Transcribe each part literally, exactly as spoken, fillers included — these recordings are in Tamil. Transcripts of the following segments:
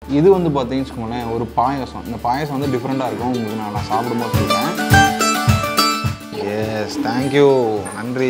இது வந்து பார்த்தீங்கன்னு வச்சுக்கோங்களேன் ஒரு பாயசம். இந்த பாயசம் வந்து டிஃப்ரெண்ட்டாக இருக்கும். உங்களுக்கு நான் நான் சாப்பிடும்போது சொல்கிறேன். எஸ், தேங்க்யூ, நன்றி.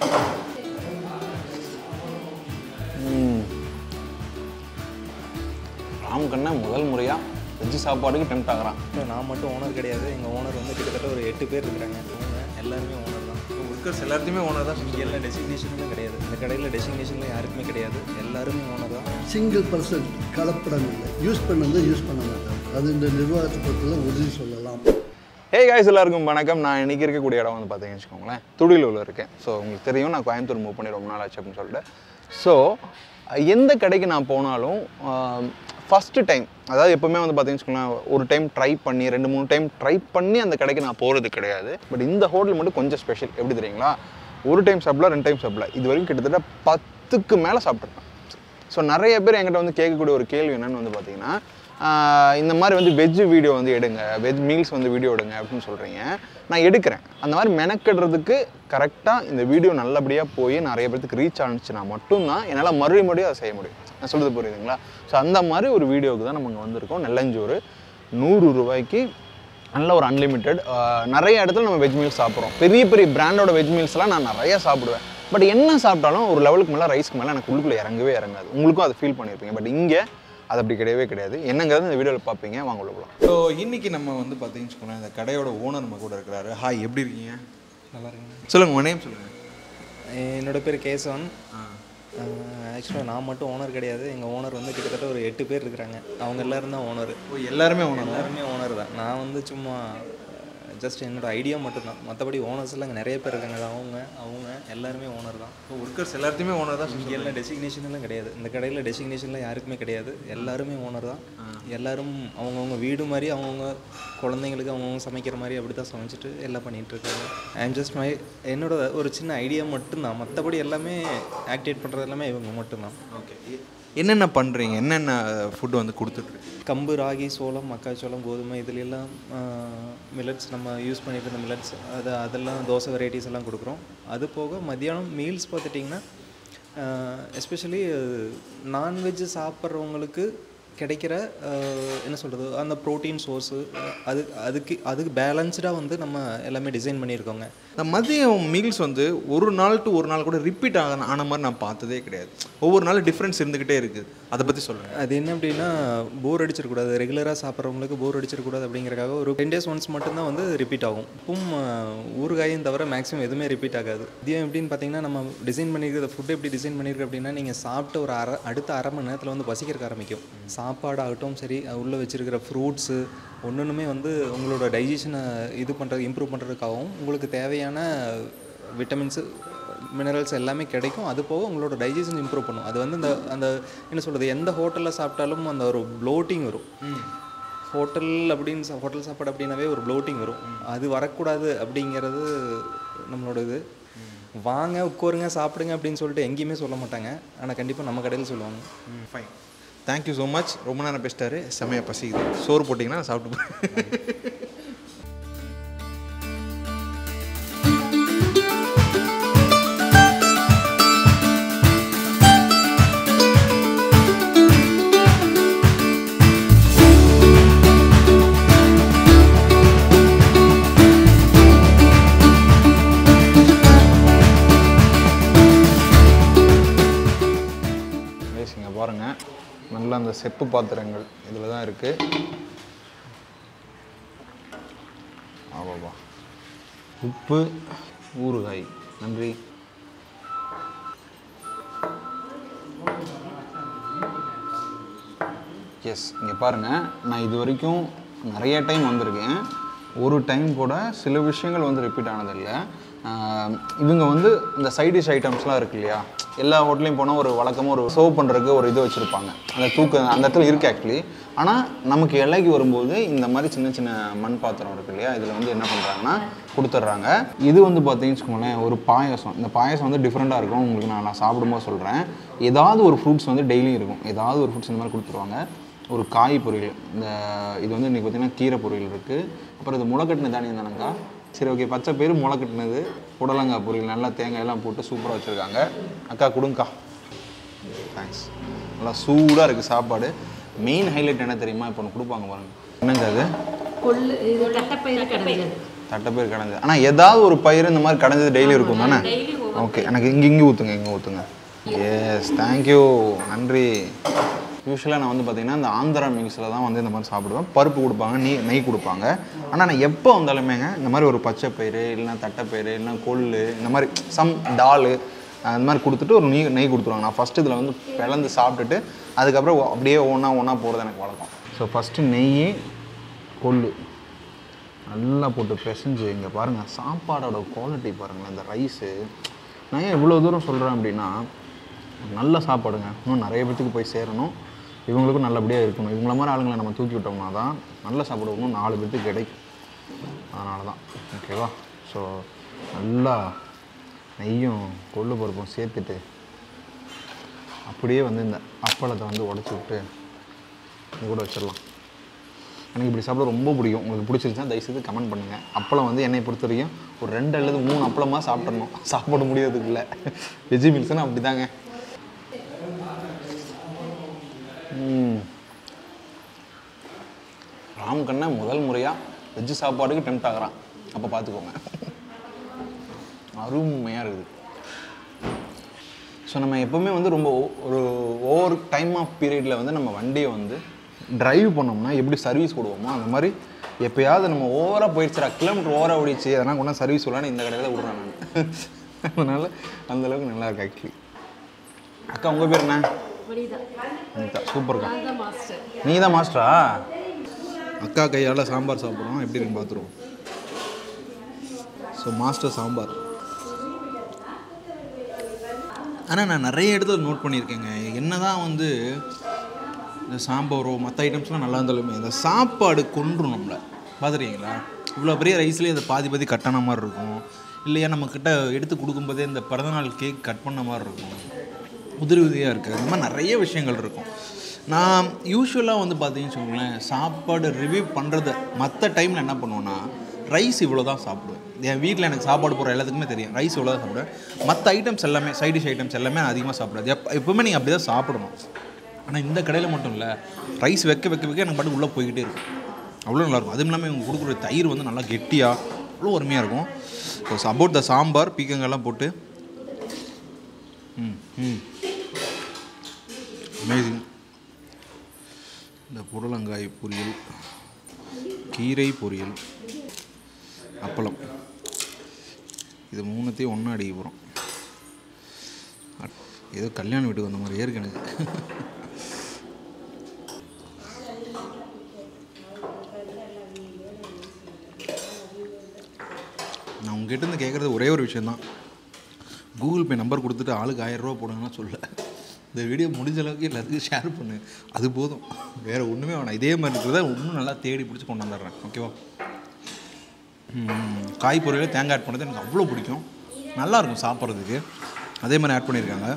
ராம்கண்ணா முதல் முறையாக வெஜ்ஜு சாப்பாடுக்கு டெம்ட் ஆகிறான். நான் மட்டும் ஓனர் கிடையாது, எங்கள் ஓனர் வந்து கிட்டத்தட்ட ஒரு எட்டு பேர் இருக்கிறாங்க. அவங்க எல்லாருமே ஓனர் தான். ஒர்க்கர்ஸ் எல்லாத்தையுமே ஓனர் தான். இங்கே எல்லாம் டெசிக்னேஷன்லாம் கிடையாது. இந்த கடையில் டெசிக்னேஷன்லாம் யாருக்குமே கிடையாது, எல்லாருமே ஓனர் தான். சிங்கிள் பர்சன்ட் கலப்படம் இல்லை. யூஸ் பண்ணது யூஸ் பண்ண மாட்டாங்க. அது இந்த நிர்வாகத்தை பற்றில உறுதி சொல்லலாம். ஹே காய்ஸ், எல்லாருக்கும் வணக்கம். நான் இன்றைக்கி இருக்கக்கூடிய இடம் வந்து பார்த்தீங்கன்னு வச்சுக்கோங்களேன் துடிலூரில் இருக்கேன். ஸோ உங்களுக்கு தெரியும் நான் கோயம்புத்தூர் மூவ் பண்ணி ரொம்ப நாள் ஆச்சு அப்படின்னு சொல்லிட்டு. ஸோ எந்த கடைக்கு நான் போனாலும் ஃபஸ்ட்டு டைம், அதாவது எப்போவுமே வந்து பார்த்தீங்கன்னு வச்சுக்கோங்களேன் ஒரு டைம் ட்ரை பண்ணி ரெண்டு மூணு டைம் ட்ரை பண்ணி அந்த கடைக்கு நான் போகிறது கிடையாது. பட் இந்த ஹோட்டல் மட்டும் கொஞ்சம் ஸ்பெஷல். எப்படி தெரியுங்களா, ஒரு டைம் சாப்பிடல ரெண்டு டைம் சாப்பிடல, இது வரைக்கும் கிட்டத்தட்ட பத்துக்கு மேலே சாப்பிட்ருப்பேன். ஸோ நிறைய பேர் என்கிட்ட வந்து கேட்கக்கூடிய ஒரு கேள்வி என்னென்னு வந்து பார்த்தீங்கன்னா, இந்த மாதிரி வந்து வெஜ்ஜு வீடியோ வந்து எடுங்க, வெஜ் மீல்ஸ் வந்து வீடியோ எடுங்க அப்படின்னு சொல்கிறீங்க. நான் எடுக்கிறேன். அந்த மாதிரி மெனக்கெடுறதுக்கு கரெக்டாக இந்த வீடியோ நல்லபடியாக போய் நிறைய பேருக்கு ரீச் ஆனிச்சுன்னா மட்டும்தான் என்னால் மறுபடியும் மறுபடியும் அதை செய்ய முடியும். நான் சொல்கிறது புரியுதுங்களா? ஸோ அந்த மாதிரி ஒரு வீடியோவுக்கு தான் நம்ம இங்கே வந்திருக்கோம். நெல்லஞ்சோறு நூறு ரூபாய்க்கு நல்ல ஒரு அன்லிமிட்டெட். நிறைய இடத்துல நம்ம வெஜ் மீல்ஸ் சாப்பிட்றோம். பெரிய பெரிய பிராண்டோட வெஜ் மீல்ஸ்லாம் நான் நிறையா சாப்பிடுவேன். பட் என்ன சாப்பிட்டாலும் ஒரு லெவலுக்கு மேலே ரைஸ்க்கு மேலே எனக்கு உள்ளுக்குள்ளே இறங்கவே இறங்காது. உங்களுக்கும் அதை ஃபீல் பண்ணியிருப்பீங்க. பட் இங்கே அது அப்படி கிடையவே கிடையாது. என்னங்கிறது இந்த வீடியோவில் பார்ப்பீங்க. வாங்க உள்ள போகலாம். ஸோ இன்றைக்கி நம்ம வந்து பார்த்தீங்கன்னு வச்சுக்கோங்களேன் இந்த கடையோட ஓனர் நம்ம கூட இருக்கிறாரு. ஹாய், எப்படி இருக்கீங்க? நல்லா இருக்குங்க. சொல்லுங்கள், உங்கள் நேம் சொல்லுங்கள். என்னோட பேர் கேசவன். ஆக்சுவலாக நான் மட்டும் ஓனர் கிடையாது, எங்கள் ஓனர் வந்து கிட்டத்தட்ட ஒரு எட்டு பேர் இருக்கிறாங்க. அவங்க எல்லோரும் தான் ஓனர். ஓ, எல்லாருமே ஓனர்? எல்லாருமே ஓனர் தான். நான் வந்து சும்மா ஜஸ்ட் என்னோட ஐடியா மட்டும்தான். மற்றபடி ஓனர்ஸ் எல்லாம் இங்கே நிறைய பேர் இருக்காங்க. அவங்க அவங்க எல்லாருமே ஓனர் தான். இப்போ ஒர்க்கர்ஸ் எல்லாத்தையுமே ஓனர் தான். இங்கே எல்லாம் டெசிக்னேஷன்லாம் கிடையாது. இந்த கடையில் டெசிக்னேஷன்லாம் யாருக்குமே கிடையாது, எல்லாருமே ஓனர் தான். எல்லாரும் அவங்கவுங்க வீடு மாதிரி அவங்கவுங்க குழந்தைங்களுக்கு அவங்கவுங்க சமைக்கிற மாதிரி அப்படி தான் சமைச்சிட்டு எல்லாம் பண்ணிகிட்ருக்காங்க. ஐம் ஜஸ்ட் மை என்னோட ஒரு சின்ன ஐடியா மட்டும்தான். மற்றபடி எல்லாமே ஆக்டிவேட் பண்ணுறது எல்லாமே இவங்க மட்டும்தான். ஓகே, என்னென்ன பண்ணுறீங்க? என்னென்ன ஃபுட்டு வந்து கொடுத்துட்ருக்கு? கம்பு, ராகி, சோளம், மக்காச்சோளம், கோதுமை, இதுலெல்லாம் மில்லட்ஸ் நம்ம யூஸ் பண்ணிட்டு இருந்த மில்லட்ஸ் அது அதெல்லாம் தோசை வெரைட்டிஸ் எல்லாம் கொடுக்குறோம். அது போக மத்தியானம் மீல்ஸ் பார்த்துட்டிங்கன்னா எஸ்பெஷலி நான்வெஜ்ஜு சாப்பிட்றவங்களுக்கு கிடைக்கிற என்ன சொல்கிறது அந்த ப்ரோட்டீன் சோர்ஸு அது அதுக்கு அதுக்கு பேலன்ஸ்டாக வந்து நம்ம எல்லாமே டிசைன் பண்ணியிருக்கோங்க. இந்த மதியம் மீல்ஸ் வந்து ஒரு நாள் டு ஒரு நாள் கூட ரிப்பீட் ஆக ஆன மாதிரி நான் பார்த்ததே கிடையாது. ஒவ்வொரு நாளும் டிஃப்ரென்ஸ் இருந்துக்கிட்டே இருக்குது. அதை பற்றி சொல்லுங்கள். அது என்ன அப்படின்னா, போர் அடிச்சிடக்கூடாது, ரெகுலராக சாப்பிட்றவங்களுக்கு போர் அடிச்சிடக்கூடாது அப்படிங்கிறக்காக ஒரு டென் டேஸ் ஒன்ஸ் மட்டும்தான் வந்து ரிப்பீட் ஆகும். இப்பவும் ஊறுகாயும் தவிர மேக்ஸிமம் எதுவுமே ரிப்பீட் ஆகாது. மதியம் எப்படின்னு பார்த்தீங்கன்னா, நம்ம டிசைன் பண்ணியிருக்கிற ஃபுட்டு எப்படி டிசைன் பண்ணியிருக்கு அப்படின்னா, நீங்கள் சாப்பிட்ட ஒரு அரை அடுத்த அரை மணி நேரத்தில் வந்து பசிக்கிறக்க ஆரம்பிக்கும். சாப்பாடாகட்டும் சரி, உள்ளே வச்சுருக்கிற ஃப்ரூட்ஸு ஒன்றுமே வந்து உங்களோட டைஜஷனை இது பண்ணுறது இம்ப்ரூவ் பண்ணுறதுக்காகவும் உங்களுக்கு தேவையான விட்டமின்ஸு மினரல்ஸ் எல்லாமே கிடைக்கும். அது போக உங்களோட டைஜஷன் இம்ப்ரூவ் பண்ணும். அது வந்து இந்த அந்த என்ன சொல்கிறது எந்த ஹோட்டலில் சாப்பிட்டாலும் அந்த ஒரு ப்ளோட்டிங் வரும். ஹோட்டல் அப்படின்னு ஹோட்டல் சாப்பாடு அப்படின்னாவே ஒரு ப்ளோட்டிங் வரும். அது வரக்கூடாது அப்படிங்கிறது நம்மளோட இது. வாங்க உட்காருங்க சாப்பிடுங்க அப்படின்னு சொல்லிட்டு எங்கேயுமே சொல்ல மாட்டாங்க. ஆனால் கண்டிப்பாக நம்ம கடையில் சொல்லுவாங்க. Fine, thank you so much. ரொம்ப நேரம் பேசிட்டாரு. செம்மையாக பசிக்குது. சோறு போட்டிங்கன்னா நான் சாப்பிட்டு போகிறேன். பாருங்கள், நல்லா அந்த செப்பு பாத்திரங்கள் இதில் தான் இருக்குது. ஆமாப்பா, உப்பு, ஊறுகாய், நன்றி. எஸ், இங்கே பாருங்கள், நான் இது வரைக்கும் நிறைய டைம் வந்திருக்கேன். ஒரு டைம் கூட சில விஷயங்கள் வந்து ரிப்பீட் ஆனதில்லை. இவங்க வந்து இந்த சைட் டிஷ் ஐட்டம்ஸ்லாம் இருக்குது இல்லையா, எல்லா ஹோட்டலையும் போனால் ஒரு வழக்கமாக ஒரு சர்வ் பண்ணுறதுக்கு ஒரு இது வச்சுருப்பாங்க. அந்த தூக்கு அந்த இடத்துல இருக்குது ஆக்சுவலி. ஆனால் நமக்கு இலைக்கு வரும்போது இந்த மாதிரி சின்ன சின்ன மண் பாத்திரம் இருக்குது இல்லையா, இதில் வந்து என்ன பண்ணுறாங்கன்னா கொடுத்துட்றாங்க. இது வந்து பார்த்தீங்கன்னு வச்சுக்கோங்களேன் ஒரு பாயசம். இந்த பாயசம் வந்து டிஃப்ரெண்ட்டாக இருக்கும். உங்களுக்கு நான் நான் சாப்பிடும்போது சொல்கிறேன். ஏதாவது ஒரு ஃப்ரூட்ஸ் வந்து டெய்லியும் இருக்கும். ஏதாவது ஒரு ஃப்ரூட்ஸ் இந்த மாதிரி கொடுத்துருவாங்க. ஒரு காய் பொரியல், இந்த இது வந்து இன்றைக்கி பார்த்திங்கன்னா கீரை பொரியல் இருக்குது. அப்புறம் இது முளைக்கட்டின தானியம் தானேங்கா? சரி, ஓகே, பச்சை பேர் முளைக்கட்டினது, புடலங்காய் பொரியல், நல்லா தேங்காய் எல்லாம் போட்டு சூப்பராக வச்சுருக்காங்க. அக்கா கொடுங்கக்கா. தேங்க்ஸ். நல்லா சூடாக இருக்குது சாப்பாடு. மெயின் ஹைலைட் என்ன தெரியுமா, இப்போ ஒன்று கொடுப்பாங்க பாருங்க, என்னங்க அது? கொள்ளு, இது தட்டைப்பயிறு கடைஞ்சது. தட்டைப்பயிறு கடைஞ்சது. ஆனால் ஏதாவது ஒரு பயிர் இந்த மாதிரி கடைஞ்சது டெய்லி இருக்கும் தானே? ஓகே, எனக்கு இங்கே இங்கே ஊற்றுங்க, இங்கே ஊற்றுங்க. எஸ், தேங்க்யூ, நன்றி. யூஸ்வலாக நான் வந்து பார்த்தீங்கன்னா இந்த ஆந்திரா மிக்ஸில் தான் வந்து இந்த மாதிரி சாப்பிடுவேன். பருப்பு கொடுப்பாங்க, நெய் நெய் கொடுப்பாங்க. ஆனால் நான் எப்போ வந்தாலுமேங்க இந்த மாதிரி ஒரு பச்சை பயிறு இல்லைனா தட்டைப்பயிறு இல்லைனா கொள்ளு இந்த மாதிரி சம் டால் அந்த மாதிரி கொடுத்துட்டு ஒரு நெய் நெய் கொடுத்துருவாங்க. நான் ஃபஸ்ட்டு இதில் வந்து பிளந்து சாப்பிட்டுட்டு அதுக்கப்புறம் அப்படியே ஒன்றா ஒன்றா போகிறது எனக்கு வழக்கம். ஸோ ஃபஸ்ட்டு நெய் கொள்ளு நல்லா போட்டு பிசைஞ்சு இங்கே பாருங்கள் சாப்பாடோட குவாலிட்டி பாருங்கள். இந்த ரைஸு நான் ஏன் இவ்வளோ தூரம் சொல்கிறேன் அப்படின்னா, நல்ல சாப்பாடுங்க, இன்னும் நிறைய பேத்துக்கு போய் சேரணும், இவங்களுக்கும் நல்லபடியாக இருக்கணும். இவங்கள மாதிரி ஆளுங்களை நம்ம தூக்கி விட்டோம்னா தான் நல்ல சாப்பாடு இன்னும் நாலு பேத்துக்கு கிடைக்கும். அதனால தான் ஓகேவா. ஸோ நல்லா நெய்யும் கொள்ளு பருப்பும் சேர்த்துட்டு அப்படியே வந்து இந்த அப்பளத்தை வந்து உடச்சி விட்டு இது கூட வச்சிடலாம். எனக்கு இப்படி சாப்பிட ரொம்ப பிடிக்கும். உங்களுக்கு பிடிச்சிருச்சுன்னா தயவுசெய்து கமெண்ட் பண்ணுங்கள். அப்பளம் வந்து என்னை பொறுத்த வரைக்கும் ஒரு ரெண்டு அல்லது மூணு அப்பளமாக சாப்பிட்றணும், சாப்பிட முடியாதுக்கு இல்லை. வெஜி மீல்ஸ்னால் அப்படி தாங்க. ராம்கண்ணா முதல் முறையாக வெஜ்ஜு சாப்பாடுக்கு டெம்ட் ஆகிறான், அப்போ பார்த்துக்கோங்க. அருமையாக இருக்குது. ஸோ நம்ம எப்போவுமே வந்து ரொம்ப ஒரு ஓவர் டைம் ஆஃப் பீரியடில் வந்து நம்ம வண்டியை வந்து ட்ரைவ் பண்ணோம்னா எப்படி சர்வீஸ் கொடுவோமோ அந்த மாதிரி எப்போயாவது நம்ம ஓவராக போயிடுச்சுடா, கிலோமீட்டர் ஓவராக ஓடிச்சு, அதனால் கொண்டா சர்வீஸ் விடலான்னு இந்த கடையில் விட்றேன் நான். அதனால் அந்தளவுக்கு நல்லா இருக்கு ஆக்சுவலி. அக்கா உங்கள் பேர் என்ன? அனிதா. சூப்பர்க்கா. நீ தான் மாஸ்டரா? அக்கா கையால் சாம்பார் சாப்பிட்றோம், எப்படி இருக்குன்னு பார்த்துருவோம். So master sambar. ஆனால் நான் நிறைய இடத்துல நோட் பண்ணியிருக்கேங்க, என்ன தான் வந்து இந்த சாம்பாரோ மற்ற ஐட்டம்ஸ்லாம் நல்லா இருந்தாலுமே இந்த சாப்பாடு கொன்றும் நம்மளை. பார்த்துருக்கீங்களா? இவ்வளோ பெரிய ரைஸ்லேயே இந்த பாதி பாதி கட்டான மாதிரி இருக்கும், இல்லையா நம்மக்கிட்ட எடுத்து கொடுக்கும்போதே இந்த பிறந்தநாள் கேக் கட் பண்ண மாதிரி இருக்கும், உதிரி உதிரியாக இருக்குது. இந்த மாதிரி நிறைய விஷயங்கள் இருக்கும். நான் யூஸ்வலாக வந்து பார்த்தீங்கன்னு வச்சுக்கோங்களேன், சாப்பாடு ரிவ்யூ பண்ணுறது மற்ற டைமில் என்ன பண்ணுவேன்னா, ரைஸ் இவ்வளோ தான் சாப்பிடுவேன். என் வீட்டில் எனக்கு சாப்பாடு போகிற எல்லாத்துக்குமே தெரியும், ரைஸ் இவ்வளோ தான் சாப்பிடுவேன். மற்ற ஐட்டம்ஸ் எல்லாமே சைட் டிஷ் ஐட்டம்ஸ் எல்லாமே அதிகமாக சாப்பிடாது. எப் எப்போவுமே நீங்கள் அப்படி தான் சாப்பிடணும். ஆனால் இந்த கடையில் மட்டும் இல்லை, ரைஸ் வைக்க வைக்க வைக்க எனக்கு பாட்டு உள்ளே போய்கிட்டே இருக்கும், அவ்வளோ நல்லாயிருக்கும். அதுவும் இல்லாமல் இவங்க கொடுக்குற தயிர் வந்து நல்லா கெட்டியாக அவ்வளோ அருமையாக இருக்கும். ஸோ அபவுட் த சாம்பார் பீக்கங்கெல்லாம் போட்டு ம் ம் அமேசிங். இந்த புடலங்காய் பொரியல், கீரை பொரியல், அப்பளம், இது மூணுத்தையும் ஒன்றா அடிக்க போகிறோம். ஏதோ கல்யாண வீட்டுக்கு வந்த மாதிரி இருக்கு எனக்கு. நான் உங்ககிட்ட இருந்து கேட்குறது ஒரே ஒரு விஷயந்தான், கூகுள் பே நம்பர் கொடுத்துட்டு ஆளுக்கு ஆயிரம் ரூபா போடுங்கன்னா சொல்ல. இந்த வீடியோ முடிஞ்ச அளவுக்கு எல்லாத்துக்கும் ஷேர் பண்ணு, அது போதும், வேறு ஒன்றுமே வேணாம். இதே மாதிரி இருக்கிறத இன்னும் நல்லா தேடி பிடிச்சி கொண்டு வந்துடுறேன், ஓகேவா. காய் பொரியல் தேங்காய் ஆட் பண்ணது எனக்கு அவ்வளோ பிடிக்கும், நல்லாயிருக்கும் சாப்பிட்றதுக்கு. அதே மாதிரி ஆட் பண்ணியிருக்காங்க.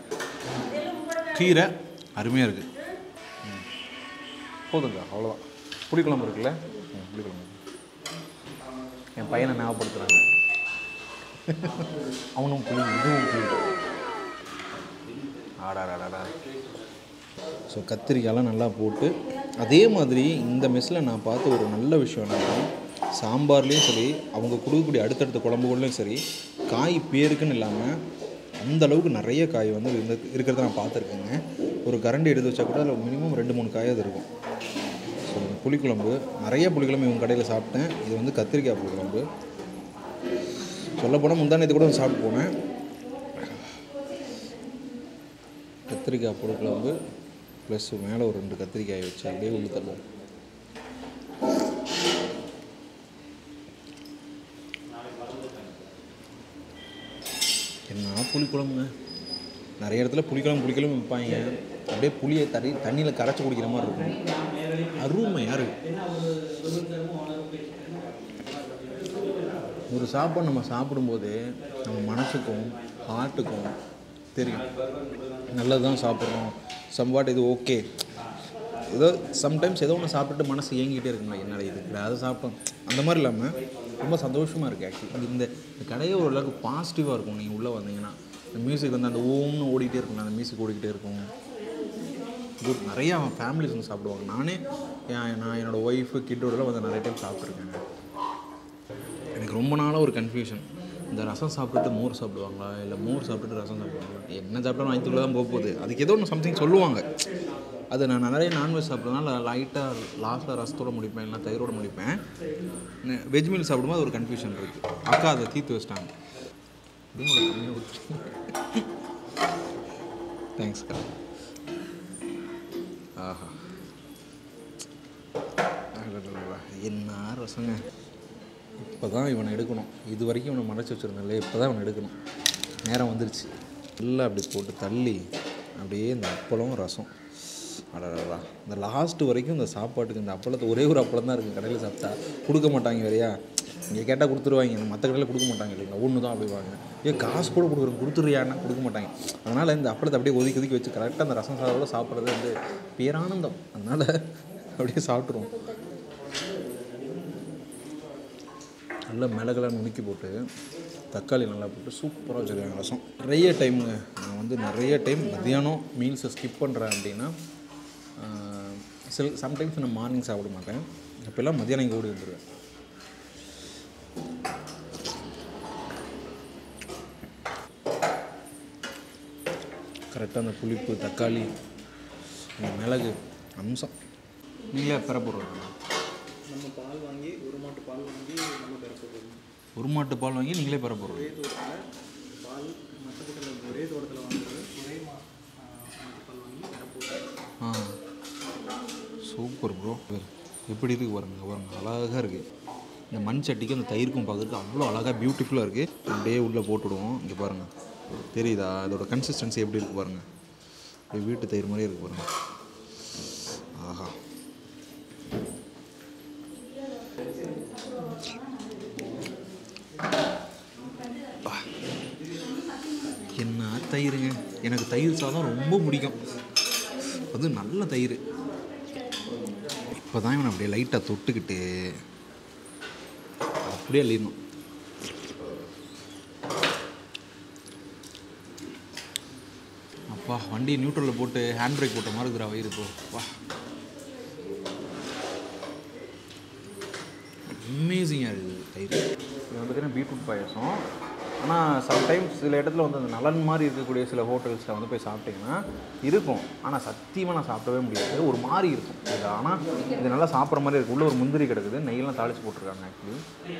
கீரை அருமையாக இருக்குது. போதுங்க, அவ்வளோதான். புளிக்குழம்பு இருக்குல்ல, புளிக்குழம்பு என் பையனை ஞாபகப்படுத்துகிறாங்க. அவனும் புளி, இதுவும் புளி. ஆடாடாடா. ஸோ கத்திரிக்காயெல்லாம் நல்லா போட்டு, அதே மாதிரி இந்த மெஸ்ஸில் நான் பார்த்த ஒரு நல்ல விஷயம் என்னன்னா, சாம்பார்லேயும் சரி அவங்க கொடுக்கக்கூடிய அடுத்தடுத்த குழம்புகள்லையும் சரி காய் பேருக்குன்னு இல்லாமல் அந்தளவுக்கு நிறைய காய் வந்து இந்த இருக்கிறத நான் பார்த்துருக்கேங்க. ஒரு கரண்டி எடுத்து வச்சா கூட அதில் மினிமம் ரெண்டு மூணு காயாவது இருக்கும். ஸோ புளிக்குழம்பு, நிறைய புளிக்குழம்பு இவங்க கடையில் சாப்பிட்டேன். இது வந்து கத்திரிக்காய் புளிக்குழம்பு. சொல்லப்போனால் முந்தானத்து கூட சாப்பிட்டு போனேன். கத்திரிக்காய் புளிக்குழம்பு ப்ளஸ் மேலே ஒரு ரெண்டு கத்திரிக்காயை வச்சு அப்படியே உள்ள தள்ளுவோம். என்ன புளிக்குழம்புங்க, நிறைய இடத்துல புளிக்குழம்பு புளிக்குழம்பு வைப்பாங்க, அப்படியே புளியை தண்ணி தண்ணியில் கரைச்சி குடிக்கிற மாதிரி இருக்கும், அருமையாக இருக்குது. ஒரு சாப்பாடு நம்ம சாப்பிடும்போது நம்ம மனசுக்கும் ஹார்ட்டுக்கும் தெரியும் நல்லது தான் சாப்பிட்றோம், சம்வாட் இது ஓகே. ஏதோ சம்டைம்ஸ் ஏதோ ஒன்று சாப்பிட்டுட்டு மனசு ஏங்கிட்டே இருக்குங்களா, என்னடா இது அதை சாப்பிட்டோம், அந்த மாதிரி இல்லாமல் ரொம்ப சந்தோஷமாக இருக்குது. ஆக்சுவலி இந்த கடையே ஓரளவுக்கு பாசிட்டிவாக இருக்கும். நீங்கள் உள்ளே வந்தீங்கன்னா இந்த மியூசிக் வந்து அந்த ஓம்னு ஓடிக்கிட்டே இருக்கும், அந்த மியூசிக் ஓடிக்கிட்டே இருக்கும். குட். நிறையா ஃபேமிலிஸ் வந்து சாப்பிடுவாங்க. நானே நான் என்னோடய ஒய்ஃபு கிட்டோடலாம் வந்து நிறைய டைம் சாப்பிட்ருக்கேங்க. எனக்கு ரொம்ப நாளாக ஒரு கன்ஃபியூஷன், இந்த ரசம் சாப்பிட்டுட்டு மோர் சாப்பிடுவாங்களா இல்லை மோர் சாப்பிட்டுட்டு ரசம் சாப்பிடுவாங்களா, என்ன சாப்பிட்டாலும் வயிற்றுக்குள்ளே தான் போக போகுது. அதுக்கு ஏதோ ஒன்று சம்திங் சொல்லுவாங்க. அது நான் நிறைய நான்வெஜ் சாப்பிட்றதுனால லைட்டாக லாஸ்ட்டில் ரசத்தோடு முடிப்பேன், இல்லைனா தயிரோடு முடிப்பேன். வெஜ் மீல் சாப்பிடும்போது ஒரு கன்ஃபியூஷன் இருக்குது. அக்கா அதை தீர்த்து வச்சிட்டாங்க. தேங்க்ஸ்க்கா. ஆஹா, என்ன ரசங்க. இப்போ தான் இவனை எடுக்கணும். இது வரைக்கும் இவனை மறைச்சி வச்சுருந்தேன்ல, இப்போ தான் இவனை எடுக்கணும். நேரம் வந்துருச்சு. எல்லாம் அப்படி போட்டு தள்ளி அப்படியே இந்த அப்பளம் ரசம். அடடா, இந்த லாஸ்ட்டு வரைக்கும் இந்த சாப்பாட்டுக்கு இந்த அப்பளத்தை ஒரே ஒரு அப்பளம் தான் இருக்குது. கடையில் சாப்பிட்டா கொடுக்க மாட்டாங்க வேறையா. இங்கே கேட்டால் கொடுத்துருவாங்க, மற்ற கடையில் கொடுக்க மாட்டாங்க இல்லைங்களா, ஒன்று தான் அப்படி வாங்க. ஏன் காசு கூட கொடுக்குறோம், கொடுத்துருயான்னா கொடுக்க மாட்டாங்க. அதனால் இந்த அப்பளத்தை அப்படியே ஒதுக்கி ஒதுக்கி வச்சு கரெக்டாக அந்த ரசம் சாதோட சாப்பிட்றது வந்து பேரானந்தம். அதனால் அப்படியே சாப்பிட்ருவோம். நல்லா மிளகெல்லாம் நுணுக்கி போட்டு தக்காளி நல்லா போட்டு சூப்பராக வச்சுருக்காங்க ரசம். நிறைய டைமுங்க நான் வந்து நிறைய டைம் மத்தியானம் மீல்ஸை ஸ்கிப் பண்ணுறேன் அப்படின்னா, சில சம்டைம்ஸ் நான் மார்னிங் சாப்பிட மாட்டேன். அப்போல்லாம் மத்தியானம் இங்கே ஓடி வந்துடுவேன். கரெக்டாக அந்த புளிப்பு, தக்காளி, அந்த மிளகு அம்சம். நீங்களே பெற போடுறோம். நம்ம பால் வாங்கி ஒரு மாட்டு பால் வாங்கி நம்ம பெற போடுறோம். ஒரு மாட்டு பால் வாங்கி நீங்களே பெற போடுறோம். ஒரே தோட்டத்தில் பால் மற்ற கூட்டத்தில் ஒரே தோட்டத்தில் வாங்குறது, ஒரே மா மாட்டு பால் வாங்கி பெற போடுறோம். ஆ, சூப்பர் ப்ரோ. எப்படி இருக்குது பாருங்க, பாருங்க அழகாக இருக்குது. இந்த மண் சட்டிக்கு அந்த தயிருக்கும் பார்க்குறதுக்கு அவ்வளோ அழகாக பியூட்டிஃபுல்லாக இருக்குது. அப்படியே உள்ளே போட்டுவிடுவோம். இங்கே பாருங்கள், தெரியுதா அதோட கன்சிஸ்டன்சி எப்படி இருக்குது பாருங்கள். இப்படி வீட்டு தயிர் மாதிரியே இருக்குது பாருங்கள். ஆஹா, என்ன தயிருங்க. எனக்கு தயிர் சாதம் ரொம்ப பிடிக்கும். அது நல்ல தயிர். இப்போ தான் இவனை அப்படியே லைட்டாக தொட்டுக்கிட்டு அப்படியே அள்ளிடணும். அப்பா, வண்டி நியூட்ரலில் போட்டு ஹேண்ட் பிரேக் போட்ட மாதிரி இருக்குறா வயிறு. இப்போ வா, அமேசிங்காக இருக்குது தயிர். இது வந்து பார்த்தீங்கன்னா பீட்ரூட் பாயசம். ஆனால் சம்டைம்ஸ் சில இடத்துல வந்து அந்த நலன் மாதிரி இருக்கக்கூடிய சில ஹோட்டல்ஸில் வந்து போய் சாப்பிட்டிங்கன்னா இருக்கும். ஆனால் சத்தியமாக நான் சாப்பிடவே முடியாது, ஒரு மாதிரி இருக்கும் இது. ஆனால் இது நல்லா சாப்பிட்ற மாதிரி இருக்குது. உள்ளே ஒரு முந்திரி கிடக்குது, நெய்யெல்லாம் தாளித்து போட்டிருக்காங்க. ஆக்சுவலி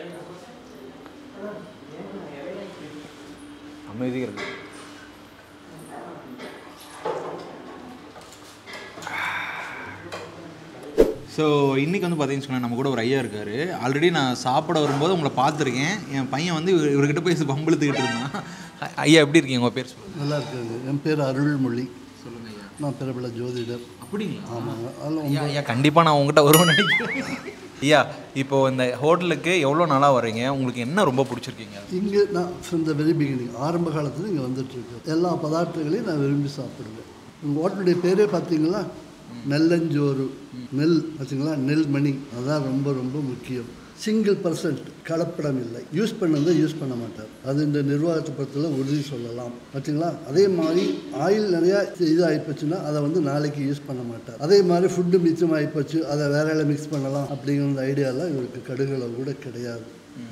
அமேசிங்காக இருக்குது. ஸோ இன்றைக்கி வந்து பார்த்தீங்கன்னு சொன்னால் நம்ம கூட ஒரு ஐயா இருக்கார். ஆல்ரெடி நான் சாப்பிட வரும்போது உங்களை பார்த்துருக்கேன். என் பையன் வந்து இவர்கிட்ட போய் பம்பளுத்துக்கிட்டு இருந்தான். ஐயா எப்படி இருக்கீங்க, உங்கள் பேர் சொல்லுங்கள். நல்லா இருக்காங்க. என் பேர் அருள்மொழி. சொல்லுங்கள் ஐயா. நான் பிரபல ஜோதிடர். அப்படிங்களா? ஆமாங்க. அதில் ஐயா ஐயா கண்டிப்பாக நான் உங்கள்கிட்ட வருவேன் நினைக்கிறேன். ஐயா, இப்போது இந்த ஹோட்டலுக்கு எவ்வளோ நாளாக வரீங்க, உங்களுக்கு என்ன ரொம்ப பிடிச்சிருக்கீங்க? இங்கே நான் ஃப்ரம் த வெரி பிகினிங் ஆரம்ப காலத்தில் இங்கே வந்துட்டுருக்கேன். எல்லா பதார்த்தங்களையும் நான் விரும்பி சாப்பிடுவேன். உங்கள் ஹோட்டலுடைய பேரே பார்த்தீங்களா, நெல்லஞ்சோறு. நெல் பார்த்தீங்களா, நெல் மணி. அதுதான் ரொம்ப ரொம்ப முக்கியம். சிங்கிள் பர்சன்ட் கலப்படம் இல்லை. யூஸ் பண்ணதை யூஸ் பண்ண மாட்டார். அது இந்த நிர்வாகத்தை பொறுத்தவரை உறுதி சொல்லலாம். பார்த்தீங்களா, அதே மாதிரி ஆயில் நிறையா இது ஆகிப்போச்சுன்னா அதை வந்து நாளைக்கு யூஸ் பண்ண மாட்டார். அதே மாதிரி ஃபுட்டு மிச்சம் ஆகிப்போச்சு, அதை வேற மிக்ஸ் பண்ணலாம் அப்படிங்கிற ஐடியாலாம் இவருக்கு கடுகளவு கூட கிடையாது.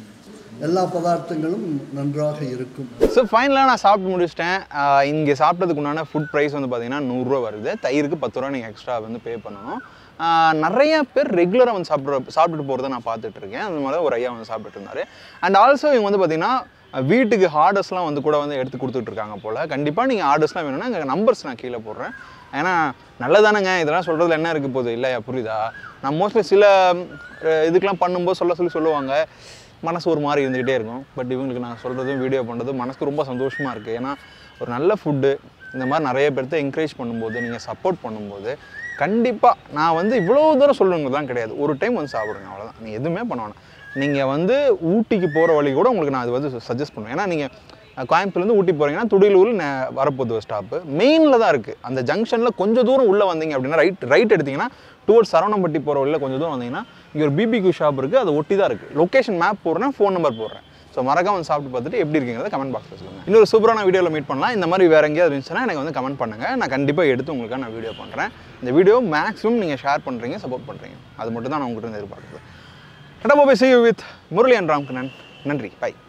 எல்லா பதார்த்தங்களும் நன்றாக இருக்கும். ஸோ ஃபைனலாக நான் சாப்பிட்டு முடிச்சிட்டேன். இங்கே சாப்பிட்டதுக்கு உண்டான ஃபுட் ப்ரைஸ் வந்து பார்த்தீங்கன்னா நூறுரூவா வருது. தயிருக்கு பத்து ரூபா நீங்கள் எக்ஸ்ட்ரா வந்து பே பண்ணணும். நிறைய பேர் ரெகுலராக வந்து சாப்பிட்ற சாப்பிட்டுட்டு போகிறத நான் பார்த்துட்டு இருக்கேன். அந்த மாதிரி ஒரு ஐயா வந்து சாப்பிட்டுட்டு இருந்தார். அண்ட் ஆல்சோ இவங்க வந்து பார்த்தீங்கன்னா வீட்டுக்கு ஆர்டர்ஸ்லாம் வந்து கூட வந்து எடுத்து கொடுத்துட்ருக்காங்க போல். கண்டிப்பாக நீங்கள் ஆர்டர்ஸ்லாம் வேணும்னா எங்கள் நம்பர்ஸ் நான் கீழே போடுறேன். ஏன்னா நல்லதானங்க, இதெல்லாம் சொல்கிறதுல என்ன இருக்குது போகுது இல்லையா, புரியுதா? நான் மோஸ்ட்லி சில இதுக்கெலாம் பண்ணும்போது சொல்ல சொல்லி சொல்லுவாங்க, மனசு ஒரு மாதிரி இருந்துக்கிட்டே இருக்கும். பட் இவங்களுக்கு நான் சொல்கிறதும் வீடியோ பண்ணுறதும் மனசுக்கு ரொம்ப சந்தோஷமாக இருக்குது. ஏன்னா ஒரு நல்ல ஃபுட்டு இந்த மாதிரி நிறைய பேர்த்த என்கரேஜ் பண்ணும்போது, நீங்கள் சப்போர்ட் பண்ணும்போது, கண்டிப்பாக நான் வந்து இவ்வளோ தூரம் சொல்லுங்க தான் கிடையாது, ஒரு டைம் வந்து சாப்பிடுங்க, அவ்வளோதான். நீங்கள் எதுவுமே பண்ண வேணாம். நீங்கள் வந்து ஊட்டிக்கு போகிற வழி கூட உங்களுக்கு நான் அது வந்து சஜஸ்ட் பண்ணுவேன். ஏன்னா நீங்கள் கோயம்புத்தூர்லேருந்து ஊட்டி போகிறீங்கன்னா துடியலூர் வரப்போகுது ஸ்டாப்பு மெயினில் தான் இருக்குது. அந்த ஜங்ஷனில் கொஞ்சம் தூரம் உள்ளே வந்தீங்க அப்படின்னா ரைட் ரைட் எடுத்திங்கன்னா டுவர்ட்ஸ் சரவணம்பட்டி போகிற வழியில் கொஞ்சம் தூரம் வந்தீங்கன்னா இங்கே ஒரு பிபிக்யூ ஷாப் இருக்குது. அது ஒட்டி தான் இருக்குது. லொக்கேஷன் மேப் போடுறேன், ஃபோன் நம்பர் போடுறேன். ஸோ மறக்காம வந்து சாப்பிட்டு பார்த்துட்டு எப்படி இருக்குங்கிறத கமெண்ட் பாக்ஸில் சொல்லுங்கள். இன்னொரு சூப்பரான வீடியோவில் மீட் பண்ணலாம். இந்த மாதிரி வேறு எங்கேயாவது இருந்துச்சுன்னா எனக்கு வந்து கமெண்ட் பண்ணுங்கள். நான் கண்டிப்பாக எடுத்து உங்களுக்கு நான் வீடியோ பண்ணுறேன். இந்த வீடியோ மேக்ஸிமம் நீங்கள் ஷேர் பண்ணுறீங்க, சப்போர்ட் பண்ணுறீங்க. அது மட்டும் தான் நான் உங்கள்கிட்ட எதிர்பார்க்குறது. கடை போய் see you with Murali and Ramkannan. நன்றி, பை.